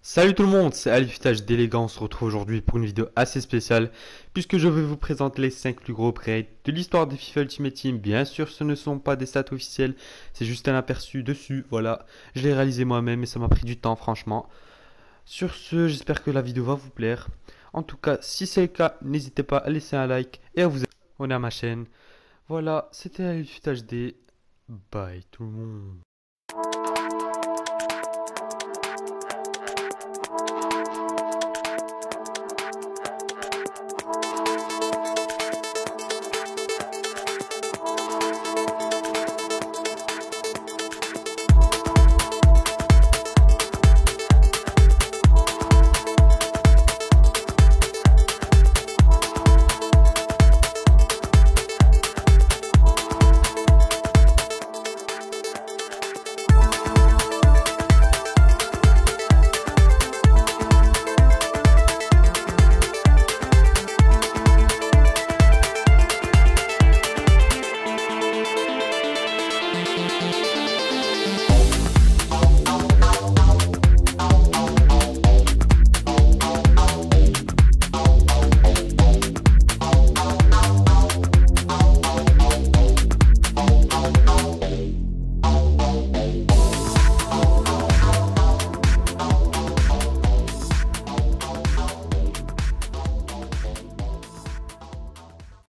Salut tout le monde, c'est Aliftage d'Élégant. On se retrouve aujourd'hui pour une vidéo assez spéciale puisque je vais vous présenter les 5 plus gros upgrades de l'histoire de FIFA Ultimate Team. Bien sûr, ce ne sont pas des stats officiels, c'est juste un aperçu dessus. Voilà, je l'ai réalisé moi-même et ça m'a pris du temps, franchement. Sur ce, j'espère que la vidéo va vous plaire. En tout cas, si c'est le cas, n'hésitez pas à laisser un like et à vous abonner à ma chaîne. Voilà, c'était Aliftage D. Bye tout le monde.